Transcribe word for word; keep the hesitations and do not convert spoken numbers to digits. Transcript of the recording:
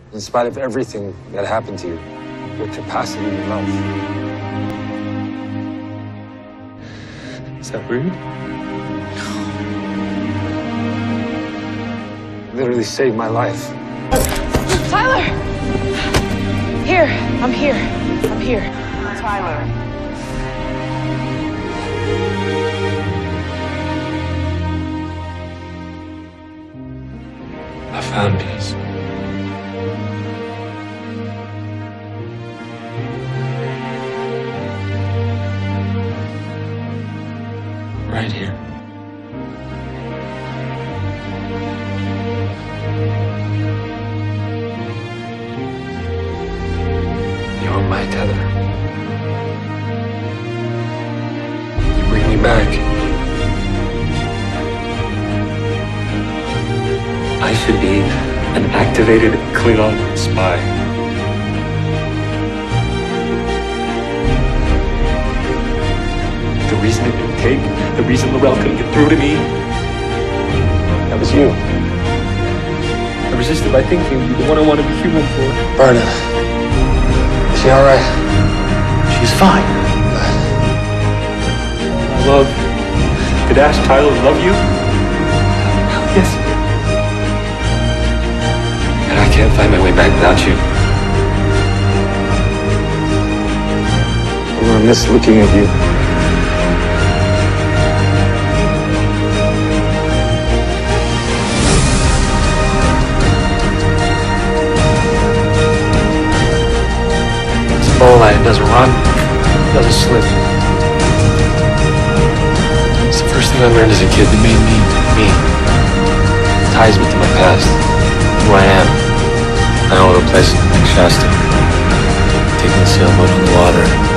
In spite of everything that happened to you, your capacity to love. Is that rude? Literally saved my life. Tyler! Here, I'm here. I'm here. Tyler. I found peace. Right here. You're my tether. You bring me back. I should be an activated Klingon spy. The reason it didn't take, the reason L'Rell couldn't get through to me, that was you. I resisted by thinking you're the one I want to be human for. Burnham. Is she alright? She's fine. I love. Did Ash Tyler love you? Yes. And I can't find my way back without you. I'm gonna miss looking at you. Bowline doesn't run, doesn't slip. It's the first thing I learned as a kid that made me, me. It ties me to my past, who I am. I owe it a place like Shasta. Taking the sailboat on the water.